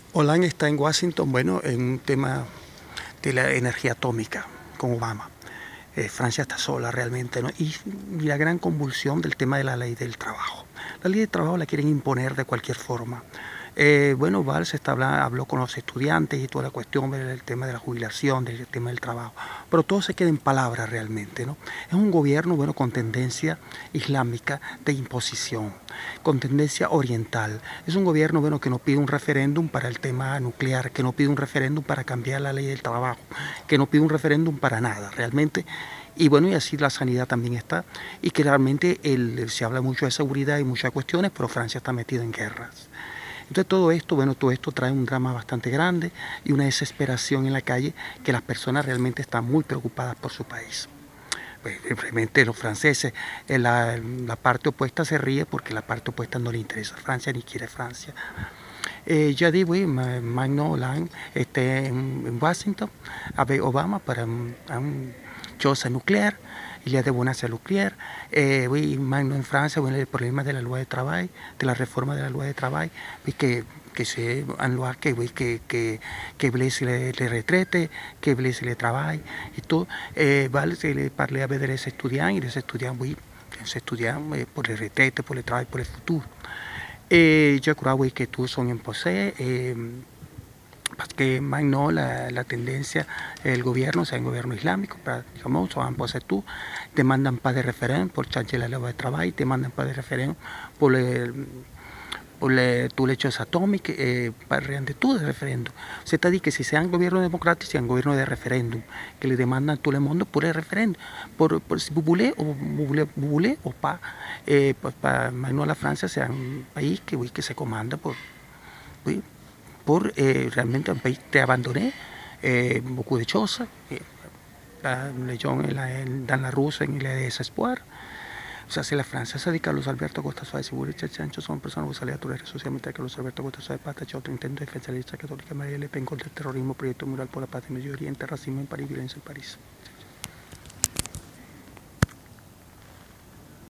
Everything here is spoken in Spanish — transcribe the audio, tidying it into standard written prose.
Hollande está en Washington, bueno, en un tema de la energía atómica con Obama. Francia está sola realmente, ¿no? Y la gran convulsión del tema de la ley del trabajo. La ley del trabajo la quieren imponer de cualquier forma. Bueno, Valls habló con los estudiantes y toda la cuestión del tema de la jubilación, del tema del trabajo, pero todo se queda en palabras realmente, ¿no? Es un gobierno, bueno, con tendencia islámica de imposición, con tendencia oriental. Es un gobierno, bueno, que no pide un referéndum para el tema nuclear, que no pide un referéndum para cambiar la ley del trabajo, que no pide un referéndum para nada, realmente. Y bueno, y así la sanidad también está, y que realmente se habla mucho de seguridad y muchas cuestiones, pero Francia está metida en guerras. Entonces todo esto, bueno, todo esto trae un drama bastante grande y una desesperación en la calle que las personas realmente están muy preocupadas por su país. Pues, realmente los franceses, la parte opuesta se ríe porque la parte opuesta no le interesa a Francia ni quiere Francia. Ya digo, Magno Hollande en Washington avec Obama para un choza nuclear. Il y a de bonanza nucléaire. Oui, maintenant en Francia, bueno, el problema de la loi de travail, de la reforma de la loi de travail, oui, que c'est une loi que blesse les retraites, que blesse le travail et tout. Vale, se parler avec les étudiants, et les étudiants, oui, les étudiants pour les retraites, pour le travail, pour le futur. Yo creo que tous son imposés, que más no la tendencia del gobierno, sea un gobierno islámico, digamos, son imposés tú, demandan pas de referéndum por changer la ley de trabajo, demandan pas de referéndum por tous les choses atomiques, rien de tout de référendum. C'est-à-dire que si c'est un gouvernement démocratique, c'est un gouvernement de référendum, que le demande à tout le monde pour le référendum, si vous voulez ou pas. Maintenant, la France, c'est un pays que, oui, que se commande oui, pour realmente un pays très abandonné, beaucoup de choses. Les gens dans la rue, il y a desespoir. O sea, si la francesa de Carlos Alberto Costa Suárez y Burich Chancho son personas que salían a redes sociales de Carlos Alberto Costa Suárez Pata otro intento de defensa de la católica María Le Pen contra el terrorismo, proyecto mural por la paz en Medio Oriente, racismo en París, violencia en París.